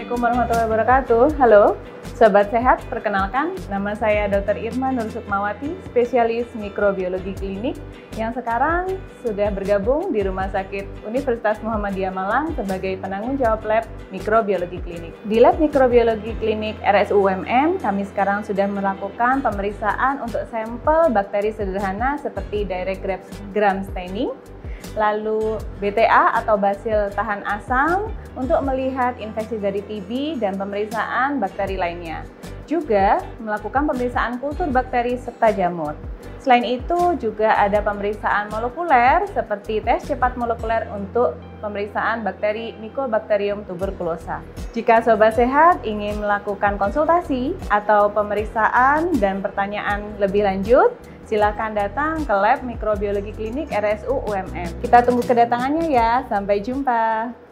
Assalamualaikum warahmatullahi wabarakatuh. Halo, Sobat Sehat. Perkenalkan, nama saya Dr. Irma Nur Sukmawati, spesialis mikrobiologi klinik yang sekarang sudah bergabung di Rumah Sakit Universitas Muhammadiyah Malang sebagai penanggung jawab lab mikrobiologi klinik. Di lab mikrobiologi klinik RSUUMM, kami sekarang sudah melakukan pemeriksaan untuk sampel bakteri sederhana seperti direct gram staining, lalu BTA atau basil tahan asam untuk melihat infeksi dari TB dan pemeriksaan bakteri lainnya. Juga melakukan pemeriksaan kultur bakteri serta jamur. Selain itu juga ada pemeriksaan molekuler seperti tes cepat molekuler untuk pemeriksaan bakteri Mycobacterium tuberculosa. Jika Sobat Sehat ingin melakukan konsultasi atau pemeriksaan dan pertanyaan lebih lanjut, silakan datang ke lab mikrobiologi klinik RSUUMM. Kita tunggu kedatangannya ya. Sampai jumpa.